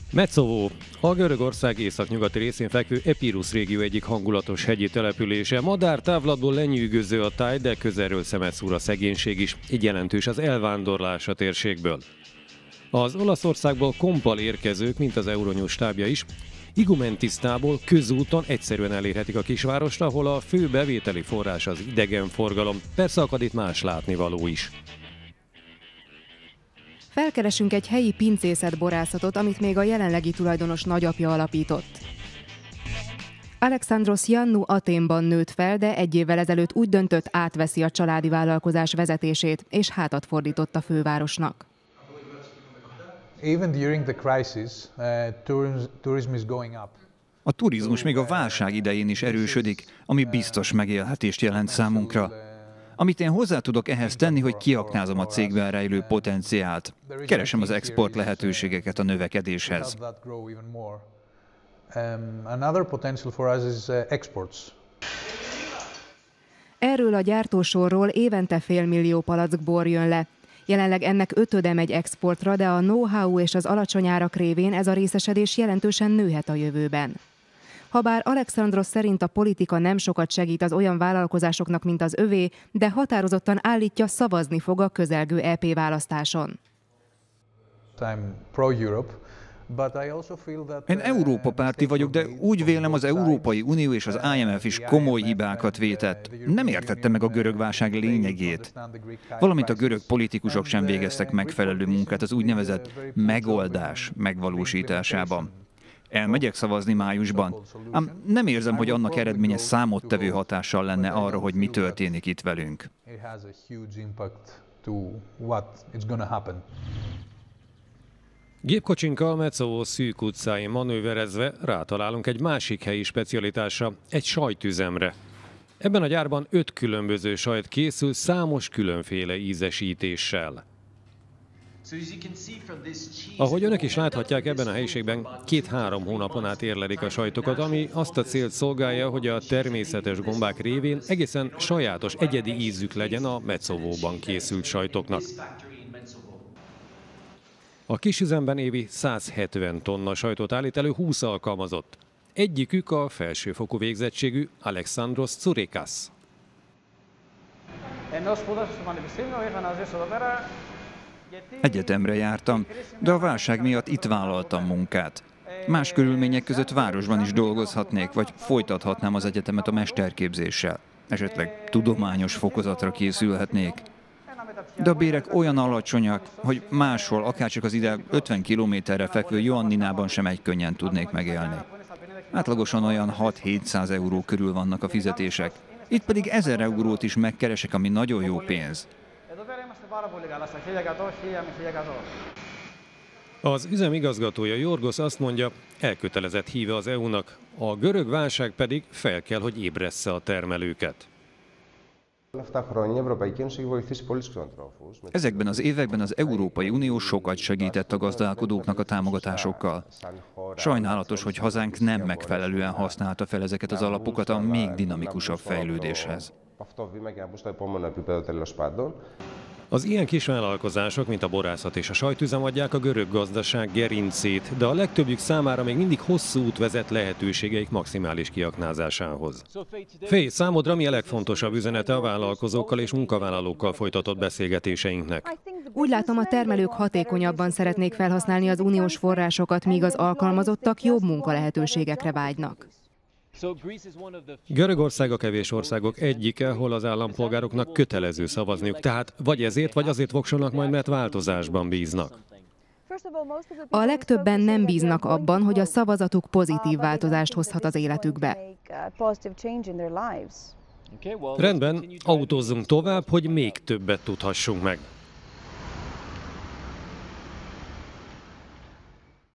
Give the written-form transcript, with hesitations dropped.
Metszovó, a Görögország északnyugati részén fekvő Epirus régió egyik hangulatos hegyi települése. Madártávlatból lenyűgöző a táj, de közelről szemet szúr a szegénység is, így jelentős az elvándorlás a térségből. Az Olaszországból kompal érkezők, mint az Euronews stábja is, Igumentisztából közúton egyszerűen elérhetik a kisvárost, ahol a fő bevételi forrás az idegenforgalom. Persze akad itt más látnivaló is. Felkeresünk egy helyi pincészetborászatot, amit még a jelenlegi tulajdonos nagyapja alapított. Alexandros Iannou Athénban nőtt fel, de egy évvel ezelőtt úgy döntött, átveszi a családi vállalkozás vezetését, és hátat fordított a fővárosnak. A turizmus még a válság idején is erősödik, ami biztos megélhetést jelent számunkra. Amit én hozzá tudok ehhez tenni, hogy kiaknázom a cégben rejlő potenciált. Keresem az export lehetőségeket a növekedéshez. Erről a gyártósorról évente félmillió palack bor jön le. Jelenleg ennek ötöde megy exportra, de a know-how és az alacsony árak révén ez a részesedés jelentősen nőhet a jövőben. Habár Alexandros szerint a politika nem sokat segít az olyan vállalkozásoknak, mint az övé, de határozottan állítja, szavazni fog a közelgő EP választáson. Én Európa párti vagyok, de úgy vélem, az Európai Unió és az IMF is komoly hibákat vétett. Nem értette meg a görög válság lényegét. Valamint a görög politikusok sem végeztek megfelelő munkát az úgynevezett megoldás megvalósításában. Elmegyek szavazni májusban, ám nem érzem, hogy annak eredménye számottevő hatással lenne arra, hogy mi történik itt velünk. Gépkocsinkkal Metszovó szűk utcáin manőverezve rátalálunk egy másik helyi specialitásra, egy sajtüzemre. Ebben a gyárban 5 különböző sajt készül számos különféle ízesítéssel. Ahogy önök is láthatják, ebben a helyiségben 2-3 hónapon át érlelik a sajtokat, ami azt a célt szolgálja, hogy a természetes gombák révén egészen sajátos, egyedi ízük legyen a Metszovóban készült sajtoknak. A kisüzemben évi 170 tonna sajtot állít elő 20 alkalmazott. Egyikük a felsőfokú végzettségű Alexandros Tsurekas. Egyetemre jártam, de a válság miatt itt vállaltam munkát. Más körülmények között városban is dolgozhatnék, vagy folytathatnám az egyetemet a mesterképzéssel. Esetleg tudományos fokozatra készülhetnék. De a bérek olyan alacsonyak, hogy máshol, akárcsak az ide 50 kilométerre fekvő Ioanninában sem egy könnyen tudnék megélni. Átlagosan olyan 6-700 euró körül vannak a fizetések. Itt pedig 1000 eurót is megkeresek, ami nagyon jó pénz. Az üzem igazgatója Jorgos azt mondja, elkötelezett híve az EU-nak, a görög válság pedig fel kell, hogy ébressze a termelőket. Ezekben az években az Európai Unió sokat segített a gazdálkodóknak a támogatásokkal. Sajnálatos, hogy hazánk nem megfelelően használta fel ezeket az alapokat a még dinamikusabb fejlődéshez. Az ilyen kisvállalkozások, mint a borászat és a sajtüzem adják a görög gazdaság gerincét, de a legtöbbjük számára még mindig hosszú út vezet lehetőségeik maximális kiaknázásához. Fé, számodra mi a legfontosabb üzenete a vállalkozókkal és munkavállalókkal folytatott beszélgetéseinknek? Úgy látom, a termelők hatékonyabban szeretnék felhasználni az uniós forrásokat, míg az alkalmazottak jobb munkalehetőségekre vágynak. Görögország a kevés országok egyike, hol az állampolgároknak kötelező szavazniuk, tehát vagy ezért, vagy azért voksolnak majd, mert változásban bíznak. A legtöbben nem bíznak abban, hogy a szavazatuk pozitív változást hozhat az életükbe. Rendben, autózzunk tovább, hogy még többet tudhassunk meg.